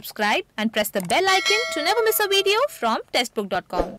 subscribe and press the bell icon to never miss a video from testbook.com.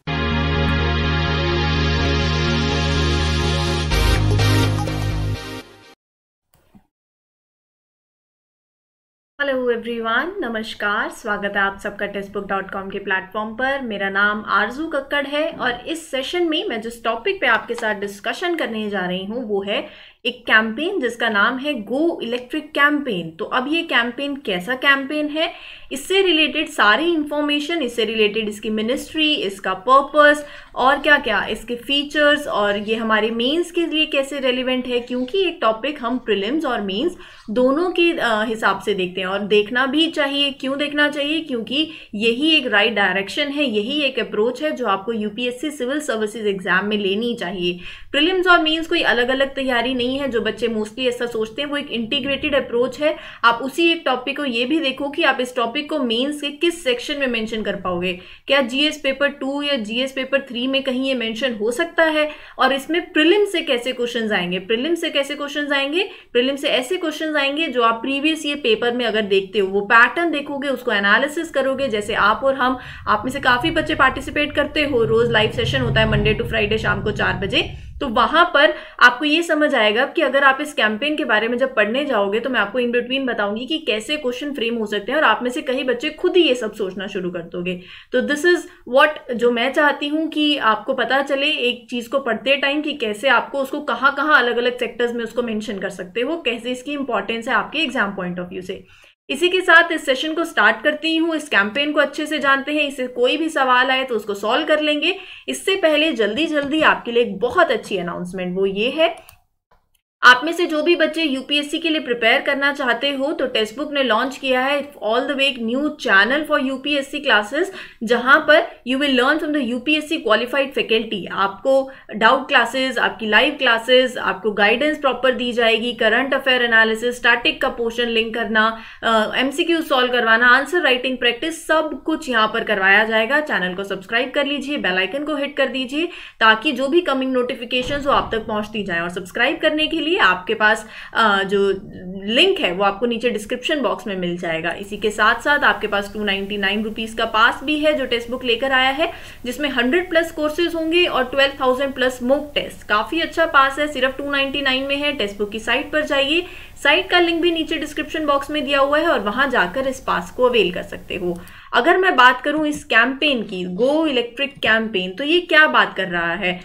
Hello everyone, नमस्कार। स्वागत है आप सबका टेस्टबुक.com के प्लेटफॉर्म पर। मेरा नाम आरजू कक्कड़ है और इस सेशन में मैं जिस टॉपिक पे आपके साथ डिस्कशन करने जा रही हूँ वो है एक कैंपेन जिसका नाम है गो इलेक्ट्रिक कैंपेन। तो अब ये कैंपेन कैसा कैंपेन है, इससे रिलेटेड सारी इंफॉर्मेशन, इससे रिलेटेड इसकी मिनिस्ट्री, इसका पर्पस और क्या क्या इसके फीचर्स और ये हमारे मेंस के लिए कैसे रेलिवेंट है, क्योंकि एक टॉपिक हम प्रीलिम्स और मेंस दोनों के हिसाब से देखते हैं और देखना भी चाहिए। क्यों देखना चाहिए? क्योंकि यही एक राइट डायरेक्शन है, यही एक अप्रोच है जो आपको यूपीएससी सिविल सर्विसेज एग्जाम में लेनी चाहिए। प्रीलिम्स और मेंस कोई अलग अलग तैयारी नहीं है, जो बच्चे मोस्टली ऐसा सोचते हैं, वो एक इंटीग्रेटेड अप्रोच है। आप उसी एक टॉपिक को ये भी देखो कि आप इस टॉपिक को मेंस के किस सेक्शन में मेंशन कर पाओगे। क्या जीएस पेपर 2 या जीएस पेपर 3 में कहीं ये मेंशन हो सकता है? और इसमें प्रीलिम से कैसे क्वेश्चंस आएंगे? प्रीलिम से कैसे क्वेश्चंस आएंगे? प्रीलिम से ऐसे क्वेश्चंस आएंगे जो आप प्रीवियस ये पेपर में अगर देखते हो, वो पैटर्न देखोगे, उसको एनालिसिस करोगे। जैसे आप और हम, आप में से काफी बच्चे पार्टिसिपेट करते हो, रोज लाइव सेशन होता है मंडे टू फ्राइडे शाम को 4 बजे। तो वहां पर आपको ये समझ आएगा कि अगर आप इस कैंपेन के बारे में जब पढ़ने जाओगे तो मैं आपको इन बिटवीन बताऊंगी कि कैसे क्वेश्चन फ्रेम हो सकते हैं और आप में से कई बच्चे खुद ही ये सब सोचना शुरू कर दोगे। तो दिस इज व्हाट जो मैं चाहती हूं कि आपको पता चले एक चीज को पढ़ते टाइम कि कैसे आपको उसको कहाँ कहाँ अलग अलग सेक्टर्स में उसको मेंशन कर सकते हो, कैसे इसकी इंपॉर्टेंस है आपके एग्जाम पॉइंट ऑफ व्यू से। इसी के साथ इस सेशन को स्टार्ट करती हूँ। इस कैंपेन को अच्छे से जानते हैं, इससे कोई भी सवाल आए तो उसको सॉल्व कर लेंगे। इससे पहले जल्दी जल्दी आपके लिए एक बहुत अच्छी अनाउंसमेंट, वो ये है, आप में से जो भी बच्चे यूपीएससी के लिए प्रिपेयर करना चाहते हो तो टेक्स्टबुक ने लॉन्च किया है ऑल द वे एक new channel for UPSC classes, जहां पर you will learn from the UPSC qualified faculty. आपको डाउट क्लासेस, आपकी लाइव क्लासेस, आपको गाइडेंस प्रॉपर दी जाएगी, करंट अफेयर एनालिसिस, स्टैटिक का पोर्शन लिंक करना, एमसीक्यू सॉल्व करवाना, आंसर राइटिंग प्रैक्टिस, सब कुछ यहाँ पर करवाया जाएगा। चैनल को सब्सक्राइब कर लीजिए, बेल आइकन को हिट कर दीजिए ताकि जो भी कमिंग नोटिफिकेशंस हो आप तक पहुंचती जाए। और सब्सक्राइब करने के लिए आपके पास जो लिंक है वो आपको नीचे डिस्क्रिप्शन बॉक्स में मिल जाएगा। इसी के साथ साथ आपके पास 299 रुपीज का पास भी है जो टेक्स्ट बुक लेकर आया है, जिसमें 100+ कोर्सेज होंगे और 12,000+ मॉक टेस्ट। काफी अच्छा पास है, सिर्फ 299 में है। टेक्स्ट बुक की साइट पर जाइए, साइट का लिंक भी नीचे डिस्क्रिप्शन बॉक्स में दिया हुआ है और वहां जाकर इस पास को अवेल कर सकते हो। अगर मैं बात करूं इस कैंपेन की, गो इलेक्ट्रिक कैंपेन, तो ये क्या बात कर रहा है?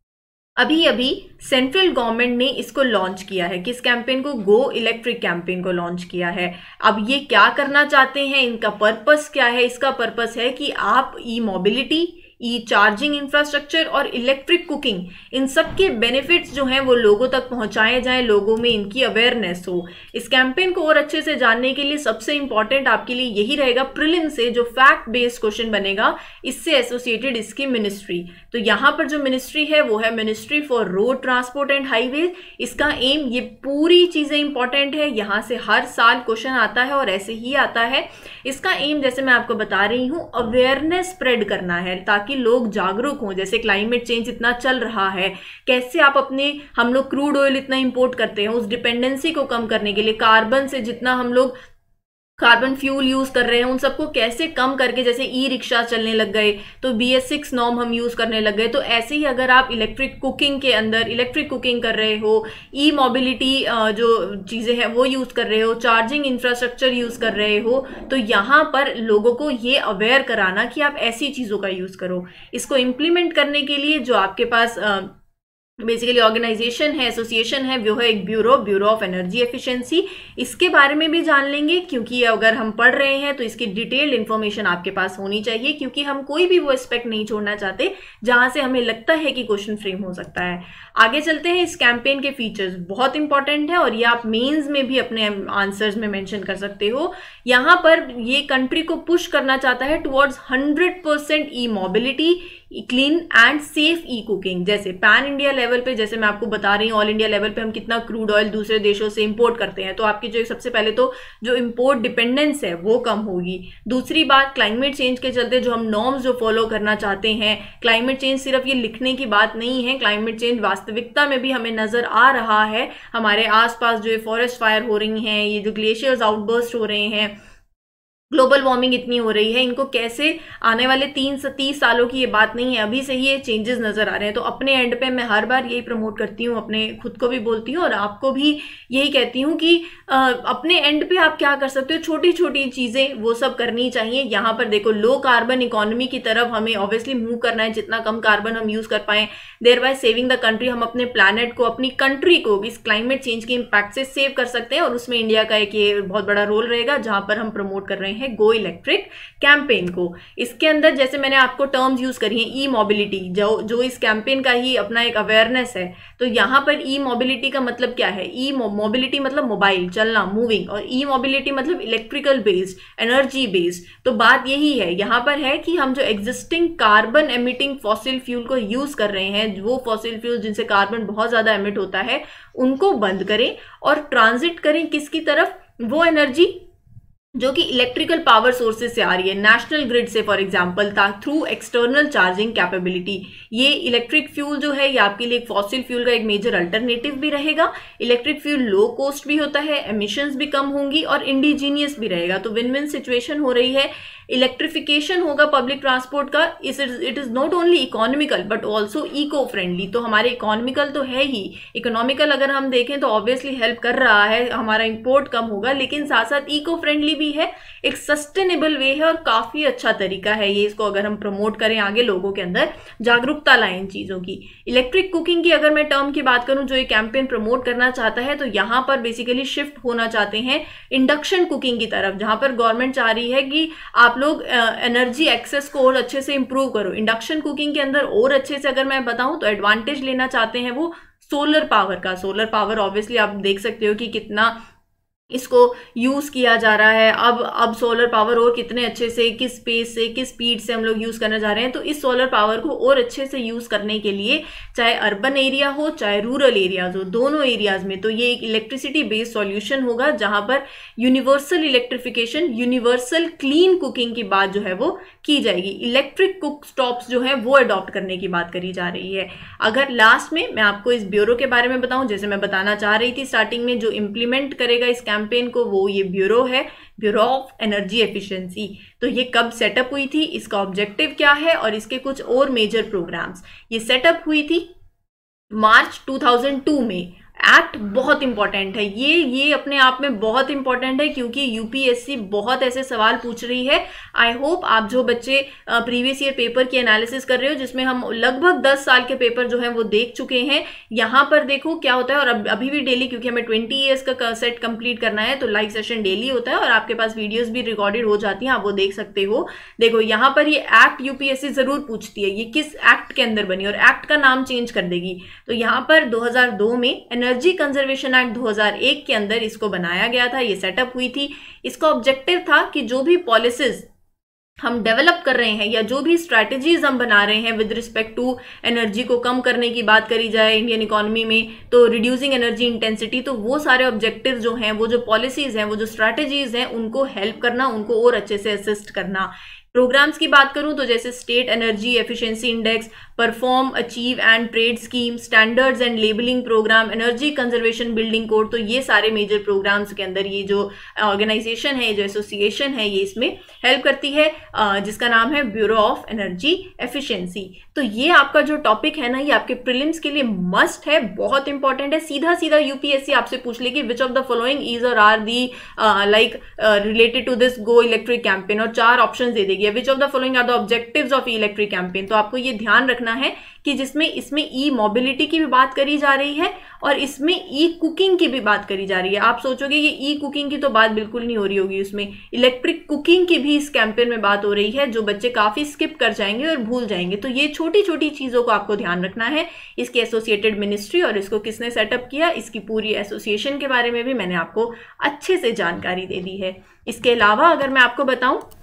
अभी अभी सेंट्रल गवर्नमेंट ने इसको लॉन्च किया है, किस कैंपेन को? गो इलेक्ट्रिक कैंपेन को लॉन्च किया है। अब ये क्या करना चाहते हैं, इनका पर्पस क्या है? इसका पर्पस है कि आप E mobility, E charging infrastructure और इलेक्ट्रिक कुकिंग, इन सब के बेनिफिट्स जो हैं वो लोगों तक पहुंचाए जाएं, लोगों में इनकी अवेयरनेस हो। इस कैंपेन को और अच्छे से जानने के लिए सबसे इंपॉर्टेंट आपके लिए यही रहेगा, प्रीलिम से जो फैक्ट बेस्ड क्वेश्चन बनेगा, इससे एसोसिएटेड इसकी मिनिस्ट्री। तो यहाँ पर जो मिनिस्ट्री है वो है ministry for road transport and highway. इसका एम, ये पूरी चीजें इंपॉर्टेंट है, यहाँ से हर साल क्वेश्चन आता है और ऐसे ही आता है। इसका एम, जैसे मैं आपको बता रही हूँ, अवेयरनेस स्प्रेड करना है ताकि लोग जागरूक हों। जैसे क्लाइमेट चेंज इतना चल रहा है, कैसे आप हम लोग क्रूड ऑयल इतना इंपोर्ट करते हैं, उस डिपेंडेंसी को कम करने के लिए कार्बन से जितना हम लोग कार्बन फ्यूल यूज कर रहे हैं उन सबको कैसे कम करके, जैसे ई रिक्शा चलने लग गए तो BS6 नॉर्म हम यूज करने लग गए, तो ऐसे ही अगर आप इलेक्ट्रिक कुकिंग के अंदर इलेक्ट्रिक कुकिंग कर रहे हो, ई मोबिलिटी जो चीजें हैं वो यूज कर रहे हो, चार्जिंग इंफ्रास्ट्रक्चर यूज कर रहे हो, तो यहाँ पर लोगों को ये अवेयर कराना कि आप ऐसी चीजों का यूज करो। इसको इम्प्लीमेंट करने के लिए जो आपके पास बेसिकली ऑर्गेनाइजेशन है, एसोसिएशन है, वो है एक ब्यूरो ऑफ एनर्जी एफिशिएंसी। इसके बारे में भी जान लेंगे, क्योंकि अगर हम पढ़ रहे हैं तो इसकी डिटेल्ड इंफॉर्मेशन आपके पास होनी चाहिए, क्योंकि हम कोई भी वो एस्पेक्ट नहीं छोड़ना चाहते जहां से हमें लगता है कि क्वेश्चन फ्रेम हो सकता है। आगे चलते हैं। इस कैंपेन के फीचर्स बहुत इंपॉर्टेंट है और ये आप मेंस में भी अपने आंसर्स में मेंशन कर सकते हो। यहाँ पर ये कंट्री को पुश करना चाहता है towards 100% E mobility, clean and safe E cooking. जैसे पैन इंडिया लेवल पे, जैसे मैं आपको बता रही हूँ, ऑल इंडिया लेवल पे हम कितना क्रूड ऑयल दूसरे देशों से इंपोर्ट करते हैं, तो आपकी जो सबसे पहले तो जो इंपोर्ट डिपेंडेंस है वो कम होगी। दूसरी बात, क्लाइमेट चेंज के चलते जो हम नॉर्म्स जो फॉलो करना चाहते हैं, क्लाइमेट चेंज सिर्फ ये लिखने की बात नहीं है, क्लाइमेट चेंज वास्तविकता में भी हमें नजर आ रहा है। हमारे आसपास जो फॉरेस्ट फायर हो रही हैं, ये जो ग्लेशियर्स आउटबर्स्ट हो रहे हैं, ग्लोबल वार्मिंग इतनी हो रही है, इनको कैसे आने वाले 3 से 30 सालों की ये बात नहीं है, अभी से ही ये चेंजेस नजर आ रहे हैं। तो अपने एंड पे मैं हर बार यही प्रमोट करती हूँ, अपने खुद को भी बोलती हूँ और आपको भी यही कहती हूँ कि अपने एंड पे आप क्या कर सकते हो, छोटी छोटी चीजें वो सब करनी चाहिए। यहाँ पर देखो, लो कार्बन इकोनॉमी की तरफ हमें ऑब्वियसली मूव करना है, जितना कम कार्बन हम यूज कर पाए, thereby saving the country. हम अपने प्लैनेट को, अपनी कंट्री को इस क्लाइमेट चेंज के इम्पैक्ट से सेव कर सकते हैं और उसमें इंडिया का एक ये बहुत बड़ा रोल रहेगा, जहां पर हम प्रमोट कर रहे हैं गो इलेक्ट्रिक कैंपेन को। इसके अंदर जैसे मैंने आपको टर्म्स यूज करी हैं, ई मोबिलिटी, जो इस कैंपेन का ही अपना एक अवेयरनेस है। तो यहाँ पर ई मोबिलिटी का मतलब क्या है? ई मोबिलिटी मतलब मोबाइल, चलना, मूविंग, और ई मोबिलिटी मतलब इलेक्ट्रिकल बेस्ड, एनर्जी बेस्ड। तो बात यही है यहाँ पर है कि हम जो existing carbon emitting fossil fuel को यूज कर रहे हैं, वो फॉसिल फ्यूल जिनसे कार्बन बहुत ज्यादा एमिट होता है, उनको बंद करें और ट्रांजिट करें किसकी तरफ? वो एनर्जी जो कि इलेक्ट्रिकल पावर सोर्सेज से आ रही है, नेशनल ग्रिड से for example, through external charging capability. ये इलेक्ट्रिक फ्यूल जो है ये आपके लिए एक फॉसिल फ्यूल का एक मेजर अल्टरनेटिव भी रहेगा। इलेक्ट्रिक फ्यूल लो कॉस्ट भी होता है, एमिशंस भी कम होंगी और इंडिजीनियस भी रहेगा। तो विन विन सिचुएशन हो रही है। इलेक्ट्रिफिकेशन होगा पब्लिक ट्रांसपोर्ट का, it is not only economical but also eco friendly. तो हमारे इकोनॉमिकल तो है ही, इकोनॉमिकल अगर हम देखें तो ऑब्वियसली हेल्प कर रहा है, हमारा इंपोर्ट कम होगा, लेकिन साथ साथ इको फ्रेंडली भी है, एक सस्टेनेबल वे है और काफी अच्छा तरीका है ये। इसको अगर हम प्रमोट करें आगे, लोगों के अंदर जागरूकता लाएं इन चीजों की। इलेक्ट्रिक कुकिंग की अगर मैं टर्म की बात करूं, जो ये कैंपेन प्रमोट करना चाहता है, तो यहां पर बेसिकली शिफ्ट होना चाहते हैं इंडक्शन कुकिंग की तरफ, जहां पर गवर्नमेंट चाह रही है कि आप लोग एनर्जी एक्सेस को और अच्छे से इंप्रूव करो। इंडक्शन कुकिंग के अंदर और अच्छे से अगर मैं बताऊं तो एडवांटेज लेना चाहते हैं वो सोलर पावर का। सोलर पावर ऑब्वियसली आप देख सकते हो कि कितना इसको यूज किया जा रहा है। अब सोलर पावर और कितने अच्छे से, किस स्पेस से, किस स्पीड से हम लोग यूज करने जा रहे हैं। तो इस सोलर पावर को और अच्छे से यूज करने के लिए, चाहे अर्बन एरिया हो चाहे रूरल एरियाज हो, दोनों एरियाज में, तो ये एक इलेक्ट्रिसिटी बेस्ड सॉल्यूशन होगा, जहां पर universal electrification, universal clean cooking की बात जो है वो की जाएगी। इलेक्ट्रिक कुक स्टॉप्स जो है वो अडॉप्ट करने की बात करी जा रही है। अगर लास्ट में मैं आपको इस ब्यूरो के बारे में बताऊं, जैसे मैं बताना चाह रही थी स्टार्टिंग में, जो इंप्लीमेंट करेगा इस कैंपेन को वो ये ब्यूरो है, ब्यूरो ऑफ एनर्जी एफिशिएंसी। तो ये कब सेटअप हुई थी, इसका ऑब्जेक्टिव क्या है और इसके कुछ और मेजर प्रोग्राम्स। ये सेटअप हुई थी मार्च 2002 में। एक्ट बहुत इंपॉर्टेंट है, ये अपने आप में बहुत इंपॉर्टेंट है, क्योंकि यूपीएससी बहुत ऐसे सवाल पूछ रही है। आई होप आप जो बच्चे प्रीवियस ईयर पेपर की एनालिसिस कर रहे हो, जिसमें हम लगभग 10 साल के पेपर जो है वो देख चुके हैं, यहाँ पर देखो क्या होता है। और अभी भी डेली, क्योंकि हमें 20 ईयर्स का सेट कंप्लीट करना है, तो लाइव सेशन डेली होता है और आपके पास वीडियोस भी रिकॉर्डेड हो जाती हैं, आप वो देख सकते हो। देखो यहाँ पर ये एक्ट यूपीएससी जरूर पूछती है, ये किस एक्ट के अंदर बनी, और एक्ट का नाम चेंज कर देगी। तो यहाँ पर 2002 में एनर्जी कंजर्वेशन एक्ट 2001 के अंदर इसको बनाया गया था, ये सेटअप हुई थी। इसका ऑब्जेक्टिव था कि जो भी पॉलिसीज हम डेवलप कर रहे हैं या जो भी स्ट्रैटेजीज हम बना रहे हैं विद रिस्पेक्ट टू एनर्जी को कम करने की बात करी जाए इंडियन इकोनॉमी में, तो रिड्यूसिंग एनर्जी इंटेंसिटी, तो वो सारे ऑब्जेक्टिव जो हैं, वो जो पॉलिसीज हैं, वो जो स्ट्रैटेजीज हैं, उनको हेल्प करना, उनको और अच्छे से असिस्ट करना। प्रोग्राम्स की बात करूं तो जैसे state energy efficiency index, perform, achieve and trade scheme, standards and labelling programme, energy conservation building code, तो ये सारे मेजर प्रोग्राम्स के अंदर ये जो ऑर्गेनाइजेशन है, जो एसोसिएशन है, ये इसमें हेल्प करती है, जिसका नाम है ब्यूरो ऑफ एनर्जी एफिशिएंसी। तो ये आपका जो टॉपिक है ना, ये आपके प्रीलिम्स के लिए मस्ट है, बहुत इंपॉर्टेंट है। सीधा सीधा यूपीएससी आपसे पूछ लेगी which of the following is और are the like related to this go electric campaign, और 4 ऑप्शन दे देगी, which of the following are the objectives of electric campaign. तो आपको ये ध्यान रखना है कि जिसमें इसमें ई मोबिलिटी की भी बात करी जा रही है और इसमें ई कुकिंग की भी बात करी जा रही है। आप सोचोगे ये ई कुकिंग की तो बात बिल्कुल नहीं हो रही होगी, उसमें इलेक्ट्रिक कुकिंग की भी इस कैंपेन में बात हो रही है, जो बच्चे काफी स्किप कर जाएंगे और भूल जाएंगे। तो ये छोटी छोटी चीजों को आपको ध्यान रखना है। इसकी एसोसिएटेड मिनिस्ट्री और इसको किसने सेटअप किया, इसकी पूरी एसोसिएशन के बारे में भी मैंने आपको अच्छे से जानकारी दे दी है। इसके अलावा अगर मैं आपको बताऊं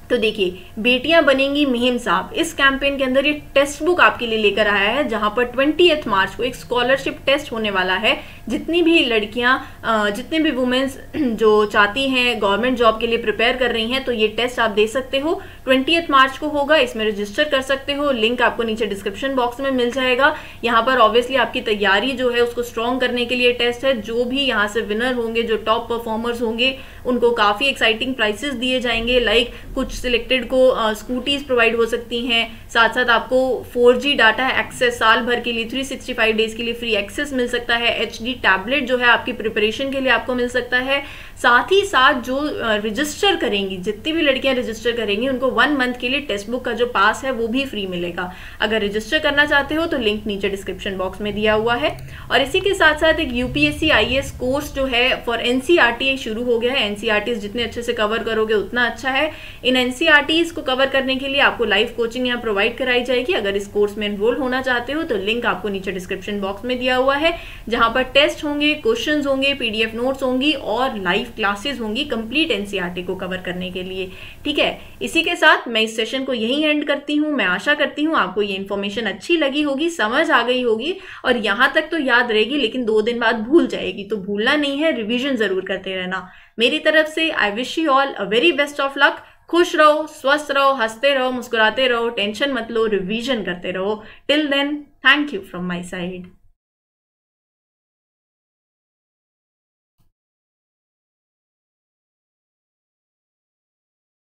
तो देखिए, बेटियां बनेंगी मुहिम साहब, इस कैंपेन के अंदर ये टेक्स्ट बुक आपके लिए लेकर आया है, जहां पर 20 मार्च को एक स्कॉलरशिप टेस्ट होने वाला है। जितनी भी लड़कियां, जितने भी वुमेन्स जो चाहती हैं गवर्नमेंट जॉब के लिए प्रिपेयर कर रही हैं, तो ये टेस्ट आप दे सकते हो। 20 मार्च को होगा, इसमें रजिस्टर कर सकते हो। लिंक आपको नीचे डिस्क्रिप्शन बॉक्स में मिल जाएगा। यहाँ पर ऑब्वियसली आपकी तैयारी जो है उसको स्ट्रॉन्ग करने के लिए टेस्ट है। जो भी यहाँ से विनर होंगे, जो टॉप परफॉर्मर्स होंगे, उनको काफी एक्साइटिंग प्राइसेस दिए जाएंगे। लाइक कुछ सिलेक्टेड को स्कूटीज प्रोवाइड हो सकती हैं, साथ साथ आपको 4G डाटा एक्सेस साल भर के लिए 365 डेज के लिए फ्री एक्सेस मिल सकता है। HD टैबलेट जो है आपकी प्रिपरेशन के लिए आपको मिल सकता है। साथ ही साथ जो रजिस्टर करेंगी, जितनी भी लड़कियां रजिस्टर करेंगी, उनको 1 मंथ के लिए टेक्स्ट बुक का जो पास है वो भी फ्री मिलेगा। अगर रजिस्टर करना चाहते हो तो लिंक नीचे डिस्क्रिप्शन बॉक्स में दिया हुआ है। और इसी के साथ साथ एक UPSC IAS कोर्स जो है फॉर NCERT शुरू हो गया है। NCERTs जितने अच्छे से कवर करोगे उतना अच्छा है। इन NCERTs को कवर करने के लिए आपको लाइव कोचिंग यहाँ प्रोवाइड कराई जाएगी। अगर इस कोर्स में एनरोल होना चाहते हो तो लिंक आपको नीचे डिस्क्रिप्शन बॉक्स में दिया हुआ है, जहां पर टेस्ट होंगे, क्वेश्चंस होंगे, PDF नोट्स होंगी और लाइव क्लासेस होंगी कंप्लीट NCERT को कवर करने के लिए। ठीक है, इसी के साथ मैं इस सेशन को यहीं एंड करती हूँ। मैं आशा करती हूँ आपको ये इन्फॉर्मेशन अच्छी लगी होगी, समझ आ गई होगी और यहाँ तक तो याद रहेगी, लेकिन 2 दिन बाद भूल जाएगी। तो भूलना नहीं है, रिविजन जरूर करते रहना। मेरी तरफ से I wish you all a very best of luck. खुश रहो, स्वस्थ रहो, हंसते रहो, मुस्कुराते रहो, टेंशन मत लो, रिवीजन करते रहो। Till then, thank you from my side.